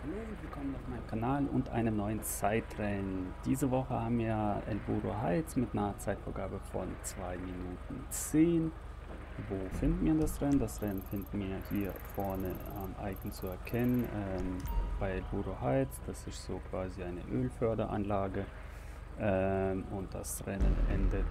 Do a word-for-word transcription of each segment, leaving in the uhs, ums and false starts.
Hallo und willkommen auf meinem Kanal und einem neuen Zeitrennen. Diese Woche haben wir El Burro Heights mit einer Zeitvorgabe von zwei Minuten zehn. Wo finden wir das Rennen? Das Rennen finden wir hier vorne am Icon zu erkennen, ähm, bei El Burro Heights. Das ist so quasi eine Ölförderanlage, ähm, und das Rennen endet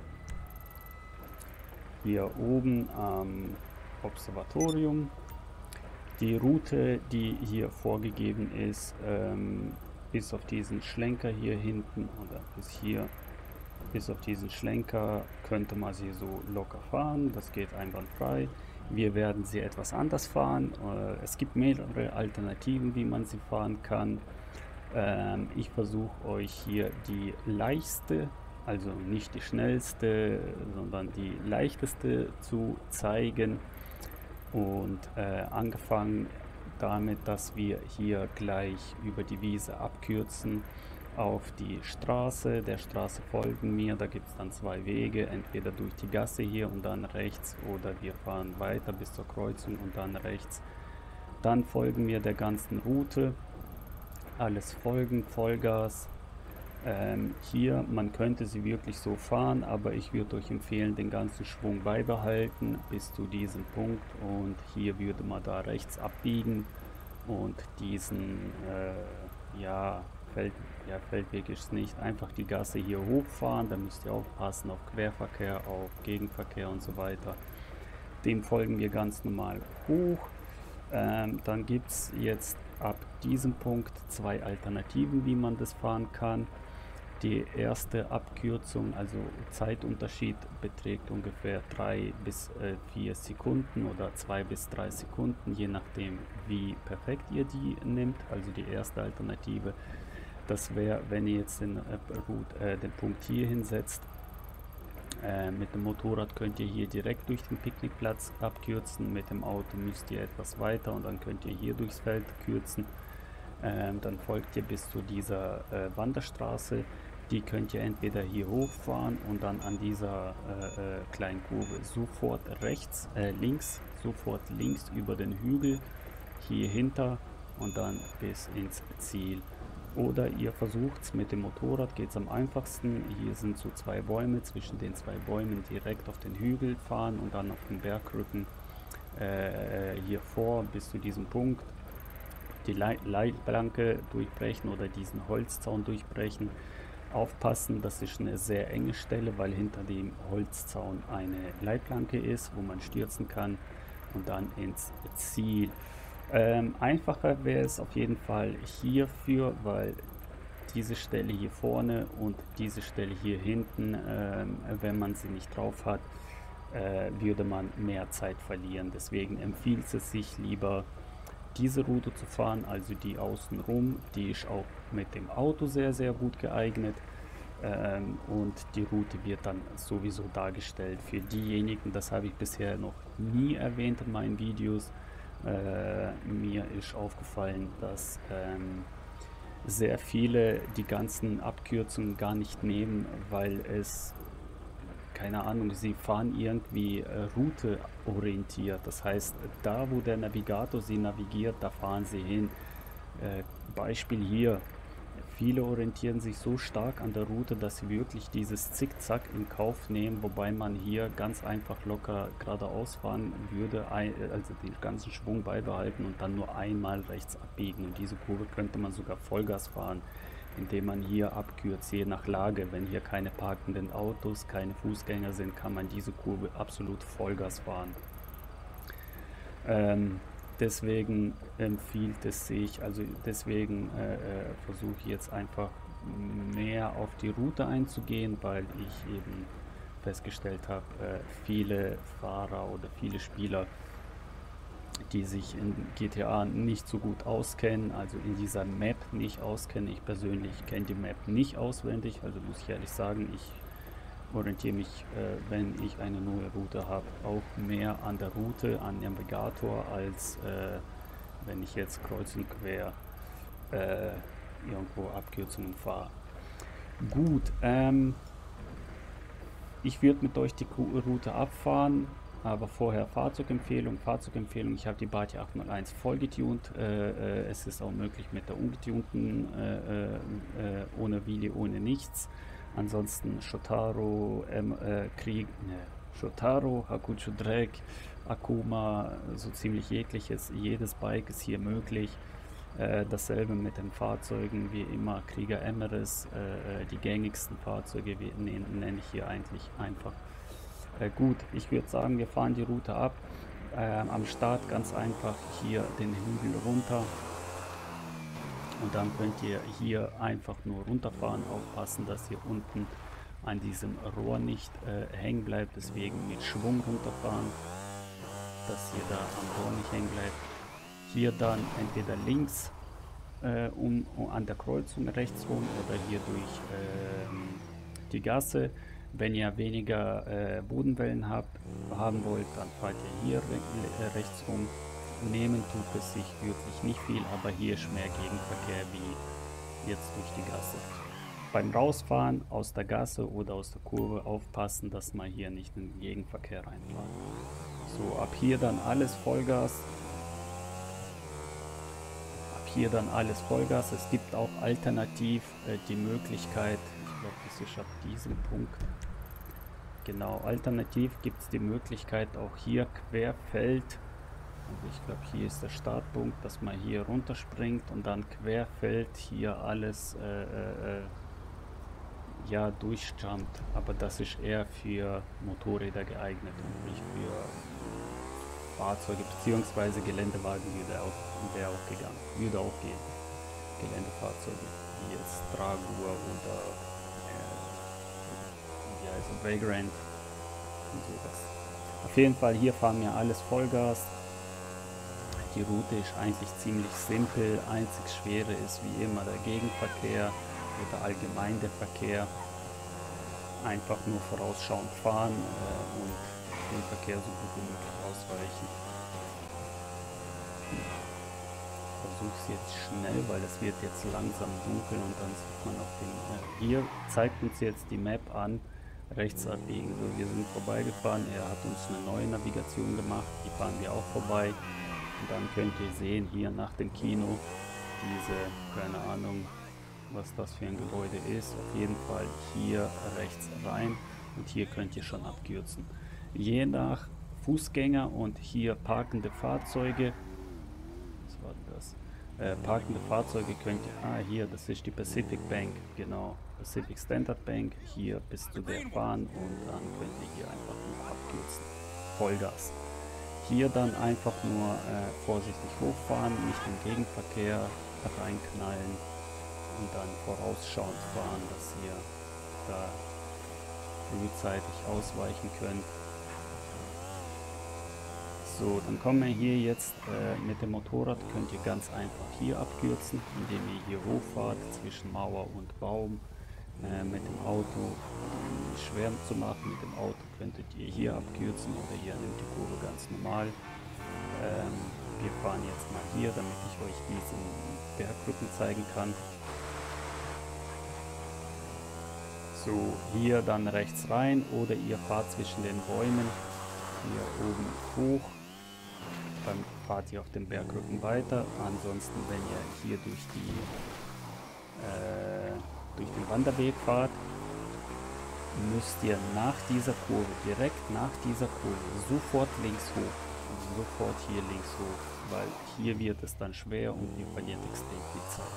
hier oben am Observatorium. Die Route, die hier vorgegeben ist, ähm, bis auf diesen Schlenker hier hinten oder bis hier, bis auf diesen Schlenker könnte man sie so locker fahren. Das geht einwandfrei. Wir werden sie etwas anders fahren. Äh, es gibt mehrere Alternativen, wie man sie fahren kann. Ähm, ich versuche euch hier die leichteste, also nicht die schnellste, sondern die leichteste zu zeigen. Und äh, angefangen damit, dass wir hier gleich über die Wiese abkürzen auf die Straße. Der Straße folgen wir, da gibt es dann zwei Wege, entweder durch die Gasse hier und dann rechts, oder wir fahren weiter bis zur Kreuzung und dann rechts. Dann folgen wir der ganzen Route, alles folgen, Vollgas. Ähm, hier, man könnte sie wirklich so fahren, aber ich würde euch empfehlen, den ganzen Schwung beibehalten bis zu diesem Punkt, und hier würde man da rechts abbiegen und diesen, äh, ja, Feld, ja, Feldweg ist es nicht, einfach die Gasse hier hochfahren. Da müsst ihr aufpassen auf Querverkehr, auf Gegenverkehr und so weiter. Dem folgen wir ganz normal hoch. Ähm, dann gibt es jetzt ab diesem Punkt zwei Alternativen, wie man das fahren kann. Die erste Abkürzung, also Zeitunterschied, beträgt ungefähr drei bis vier Sekunden oder zwei bis drei Sekunden, je nachdem, wie perfekt ihr die nimmt. Also die erste Alternative, das wäre, wenn ihr jetzt den, äh, äh, den Punkt hier hinsetzt. Äh, mit dem Motorrad könnt ihr hier direkt durch den Picknickplatz abkürzen. Mit dem Auto müsst ihr etwas weiter und dann könnt ihr hier durchs Feld kürzen. Ähm, dann folgt ihr bis zu dieser äh, Wanderstraße. Die könnt ihr entweder hier hochfahren und dann an dieser äh, äh, kleinen Kurve sofort rechts, äh, links, sofort links über den Hügel hier hinter und dann bis ins Ziel. Oder ihr versucht es mit dem Motorrad, geht es am einfachsten. Hier sind so zwei Bäume, zwischen den zwei Bäumen direkt auf den Hügel fahren und dann auf den Bergrücken äh, hier vor bis zu diesem Punkt die Leitplanke durchbrechen oder diesen Holzzaun durchbrechen. Aufpassen, das ist eine sehr enge Stelle, weil hinter dem Holzzaun eine Leitplanke ist, wo man stürzen kann und dann ins Ziel. Ähm, einfacher wäre es auf jeden Fall hierfür, weil diese Stelle hier vorne und diese Stelle hier hinten, ähm, wenn man sie nicht drauf hat, äh, würde man mehr Zeit verlieren. Deswegen empfiehlt es sich lieber, diese Route zu fahren, also die außenrum. Die ist auch mit dem Auto sehr, sehr gut geeignet. Ähm, und die Route wird dann sowieso dargestellt für diejenigen, das habe ich bisher noch nie erwähnt in meinen Videos. Äh, mir ist aufgefallen, dass ähm, sehr viele die ganzen Abkürzungen gar nicht nehmen, weil es, keine Ahnung, sie fahren irgendwie äh, Route orientiert. Das heißt, da wo der Navigator sie navigiert, da fahren sie hin. Äh, Beispiel hier. Viele orientieren sich so stark an der Route, dass sie wirklich dieses Zickzack in Kauf nehmen, wobei man hier ganz einfach locker geradeaus fahren würde, also den ganzen Schwung beibehalten und dann nur einmal rechts abbiegen. Und diese Kurve könnte man sogar Vollgas fahren, indem man hier abkürzt, je nach Lage. Wenn hier keine parkenden Autos, keine Fußgänger sind, kann man diese Kurve absolut Vollgas fahren. Ähm, Deswegen empfiehlt es sich, also deswegen äh, äh, versuche ich jetzt einfach mehr auf die Route einzugehen, weil ich eben festgestellt habe, äh, viele Fahrer oder viele Spieler, die sich in G T A nicht so gut auskennen, also in dieser Map nicht auskennen. Ich persönlich kenne die Map nicht auswendig, also muss ich ehrlich sagen, ich orientiere mich, äh, wenn ich eine neue Route habe, auch mehr an der Route, an dem Navigator, als äh, wenn ich jetzt kreuz und quer äh, irgendwo Abkürzungen fahre. Gut, ähm, ich würde mit euch die Route abfahren. Aber vorher Fahrzeugempfehlung. Fahrzeugempfehlung, ich habe die Bati achthunderteins voll getunt. Äh, äh, es ist auch möglich mit der ungetunten, äh, äh, ohne Wheelie, ohne nichts. Ansonsten Shotaro, ähm, äh, Krieg, ne, Shotaro, Hakucho Drag, Akuma, so ziemlich jegliches, jedes Bike ist hier möglich. Äh, dasselbe mit den Fahrzeugen, wie immer Krieger Emeris, äh, die gängigsten Fahrzeuge nenne ich hier eigentlich einfach. Äh, gut, ich würde sagen, wir fahren die Route ab. Äh, am Start ganz einfach hier den Hügel runter. Und dann könnt ihr hier einfach nur runterfahren. Aufpassen, dass ihr unten an diesem Rohr nicht äh, hängen bleibt. Deswegen mit Schwung runterfahren, dass ihr da am Rohr nicht hängen bleibt. Hier dann entweder links äh, um, um an der Kreuzung rechts rum oder hier durch äh, die Gasse. Wenn ihr weniger äh, Bodenwellen habt, haben wollt, dann fahrt ihr hier re rechts rum. Nehmen tut es sich wirklich nicht viel, aber hier ist mehr Gegenverkehr wie jetzt durch die Gasse. Beim Rausfahren aus der Gasse oder aus der Kurve aufpassen, dass man hier nicht in den Gegenverkehr reinfährt. So, ab hier dann alles Vollgas. Ab hier dann alles Vollgas. Es gibt auch alternativ äh, die Möglichkeit, ich glaube, das ist ab diesem Punkt. Genau, alternativ gibt es die Möglichkeit auch hier querfeld, also ich glaube hier ist der Startpunkt, dass man hier runterspringt und dann querfeld hier alles äh, äh, ja durchjumpt, aber das ist eher für Motorräder geeignet und nicht für Fahrzeuge bzw. Geländewagen würde auch, wäre auch gegangen, würde auch gehen, Geländefahrzeuge wie jetzt Dragur oder also Vagrant und sowas. Auf jeden Fall hier fahren wir alles Vollgas. Die Route ist eigentlich ziemlich simpel. Einzig Schwere ist wie immer der Gegenverkehr oder allgemein der Verkehr. Einfach nur vorausschauend fahren äh, und den Verkehr so gut wie möglich ausweichen. Ich versuche es jetzt schnell, weil es wird jetzt langsam dunkel und dann sieht man auf den... Äh, hier zeigt uns jetzt die Map an, rechts abbiegen. So, wir sind vorbeigefahren, er hat uns eine neue Navigation gemacht, die fahren wir auch vorbei. Und dann könnt ihr sehen, hier nach dem Kino, diese, keine Ahnung, was das für ein Gebäude ist. Auf jeden Fall hier rechts rein und hier könnt ihr schon abkürzen. Je nach Fußgänger und hier parkende Fahrzeuge, was war das? Äh, parkende Fahrzeuge könnt ihr, ah hier, das ist die Pacific Bank, genau. Pacific Standard Bank, hier bis zu der fahren und dann könnt ihr hier einfach nur abkürzen. Vollgas. Hier dann einfach nur äh, vorsichtig hochfahren, nicht im Gegenverkehr reinknallen und dann vorausschauend fahren, dass ihr da frühzeitig ausweichen könnt. So, dann kommen wir hier jetzt äh, mit dem Motorrad, könnt ihr ganz einfach hier abkürzen, indem ihr hier hochfahrt zwischen Mauer und Baum. Äh, mit dem Auto um es schwer zu machen, mit dem Auto könntet ihr hier abkürzen oder ihr nehmt die Kurve ganz normal. Ähm, wir fahren jetzt mal hier, damit ich euch diesen Bergrücken zeigen kann. So, hier dann rechts rein oder ihr fahrt zwischen den Bäumen hier oben hoch. Dann fahrt ihr auf dem Bergrücken weiter. Ansonsten, wenn ihr hier durch die äh, durch den Wanderweg fahrt, müsst ihr nach dieser Kurve, direkt nach dieser Kurve, sofort links hoch. Also sofort hier links hoch, weil hier wird es dann schwer und ihr verliert extrem viel Zeit.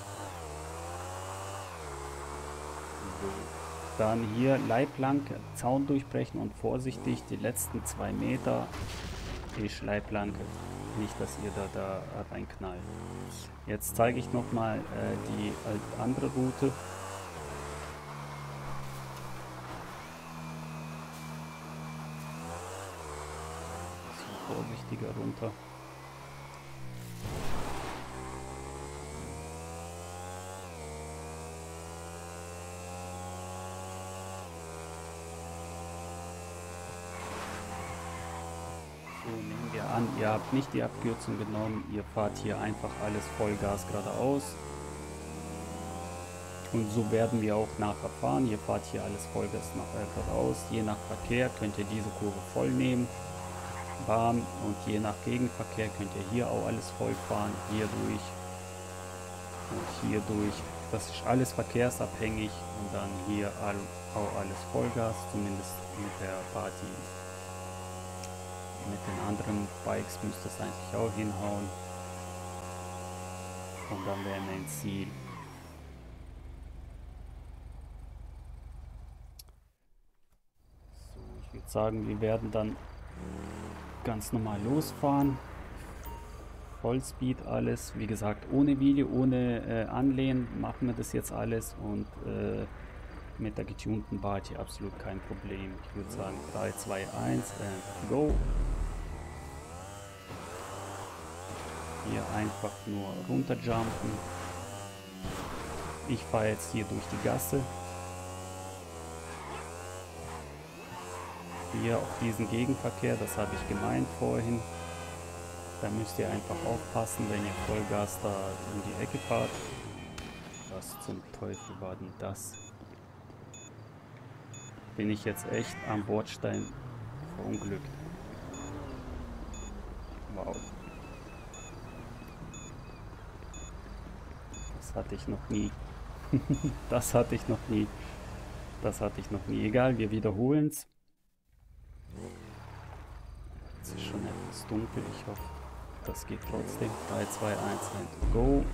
So. Dann hier Leitplanke, Zaun durchbrechen und vorsichtig, die letzten zwei Meter ist Leitplanke. Nicht, dass ihr da, da reinknallt. Jetzt zeige ich nochmal äh, die äh, andere Route. Vorsichtiger runter. So, nehmen wir an, ihr habt nicht die Abkürzung genommen, ihr fahrt hier einfach alles Vollgas geradeaus. Und so werden wir auch nachher fahren. Ihr fahrt hier alles Vollgas nach, äh, geradeaus. Je nach Verkehr könnt ihr diese Kurve voll nehmen. bam, und je nach Gegenverkehr könnt ihr hier auch alles voll fahren, hier durch und hier durch. Das ist alles verkehrsabhängig und dann hier all, auch alles Vollgas, zumindest mit der Party. Mit den anderen Bikes müsste es eigentlich auch hinhauen. Und dann wären wir ins Ziel. So, ich würde sagen, wir werden dann ganz normal losfahren. Vollspeed alles. Wie gesagt, ohne Video, ohne äh, Anlehnen machen wir das jetzt alles. Und äh, mit der getunten Party absolut kein Problem. Ich würde sagen drei, zwei, eins and go. Hier einfach nur runterjumpen. Ich fahre jetzt hier durch die Gasse. Hier auf diesen Gegenverkehr, das habe ich gemeint vorhin. Da müsst ihr einfach aufpassen, wenn ihr Vollgas da um die Ecke fahrt. Was zum Teufel war denn das? Bin ich jetzt echt am Bordstein verunglückt. Wow. Das hatte ich noch nie. Das hatte ich noch nie. Das hatte ich noch nie. Egal, wir wiederholen es. Es ist schon etwas dunkel. Ich hoffe, das geht trotzdem. drei, zwei, eins and go.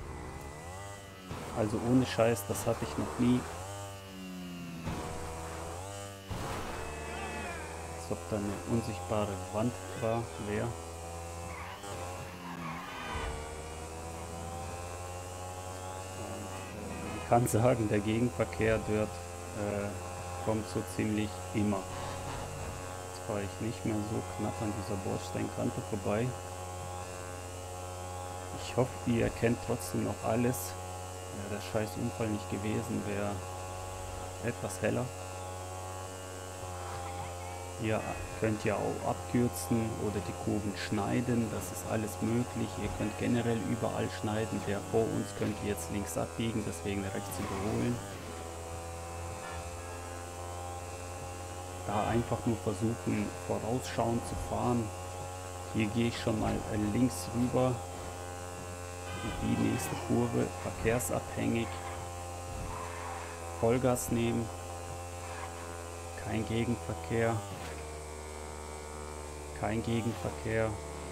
Also ohne Scheiß, das hatte ich noch nie. Als ob da eine unsichtbare Wand war, wäre. Man kann sagen, der Gegenverkehr dort äh, kommt so ziemlich immer. Jetzt fahre ich nicht mehr so knapp an dieser Bordsteinkante vorbei. Ich hoffe, ihr erkennt trotzdem noch alles. Wäre der scheiß Unfall nicht gewesen, wäre etwas heller. Hier könnt ihr auch abkürzen oder die Kurven schneiden, das ist alles möglich. Ihr könnt generell überall schneiden. Der vor uns könnt ihr jetzt links abbiegen, deswegen rechts überholen. Da einfach nur versuchen, vorausschauend zu fahren. Hier gehe ich schon mal links rüber. Die nächste Kurve, verkehrsabhängig. Vollgas nehmen. Kein Gegenverkehr. Kein Gegenverkehr.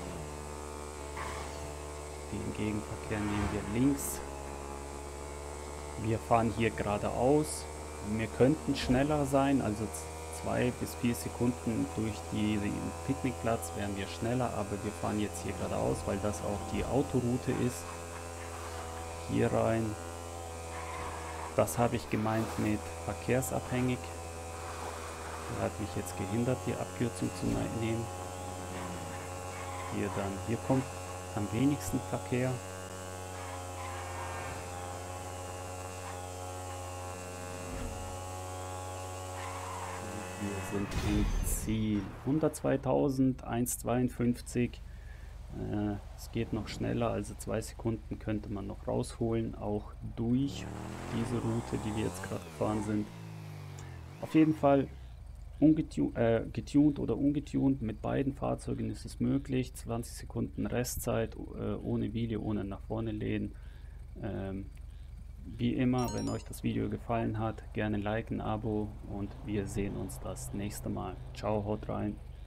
Den Gegenverkehr nehmen wir links. Wir fahren hier geradeaus. Wir könnten schneller sein, also zwei bis vier Sekunden durch die, den Picknickplatz wären wir schneller, aber wir fahren jetzt hier geradeaus, weil das auch die Autoroute ist. Hier rein. Das habe ich gemeint mit verkehrsabhängig. Er hat mich jetzt gehindert, die Abkürzung zu nehmen. Hier dann, hier kommt am wenigsten Verkehr. Wir sind im Ziel. hundertzweitausend, eins Komma zweiundfünfzig. Äh, es geht noch schneller, also zwei Sekunden könnte man noch rausholen, auch durch diese Route, die wir jetzt gerade gefahren sind. Auf jeden Fall ungetu äh, getuned oder ungetuned, mit beiden Fahrzeugen ist es möglich. zwanzig Sekunden Restzeit, äh, ohne Video, ohne nach vorne lehnen. Ähm, wie immer, wenn euch das Video gefallen hat, gerne liken, Abo und wir sehen uns das nächste Mal. Ciao, haut rein.